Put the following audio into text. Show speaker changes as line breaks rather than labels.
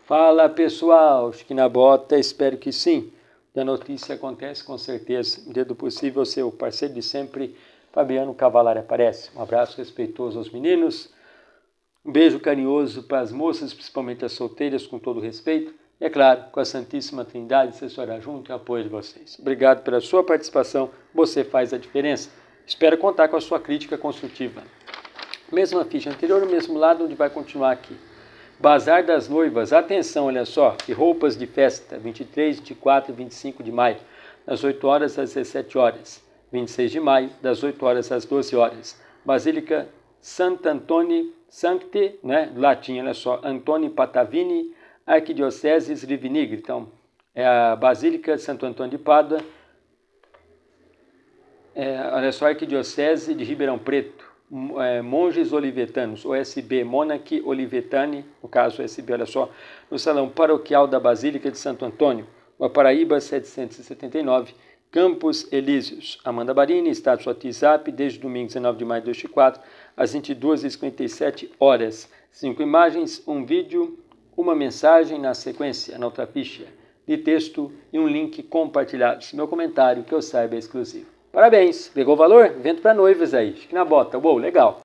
Fala pessoal, acho que na bota, espero que sim. A notícia acontece com certeza. Dentro do possível, seu parceiro de sempre, Fabiano Cavalari aparece. Um abraço respeitoso aos meninos. Um beijo carinhoso para as moças, principalmente as solteiras, com todo respeito. E é claro, com a Santíssima Trindade, assessorar junto e apoio de vocês. Obrigado pela sua participação, você faz a diferença. Espero contar com a sua crítica construtiva. Mesma ficha anterior, no mesmo lado, onde vai continuar aqui. Bazar das Noivas, atenção, olha só, e roupas de festa, 23, 24 e 25 de maio, das 8 horas às 17 horas, 26 de maio, das 8 horas às 12 horas, Basílica Sant'Antoni, Sancte, né, latim, olha só, Antoni Patavini, Arquidioceses Rivinigre, então, é a Basílica de Santo Antônio de Pádua, olha só, Arquidiocese de Ribeirão Preto, Monges Olivetanos, OSB, Monarch Olivetani, no caso OSB, olha só, no Salão Paroquial da Basílica de Santo Antônio, Paraíba 779, Campos Elíseos. Amanda Barini, status WhatsApp, desde domingo 19 de maio de 2024, às 22h57 horas. 5 imagens, um vídeo, uma mensagem na sequência, na outra ficha de texto e um link compartilhados. Meu comentário, que eu saiba, é exclusivo. Parabéns, pegou valor? Vento para noivas aí, acho que na bota, uou, legal.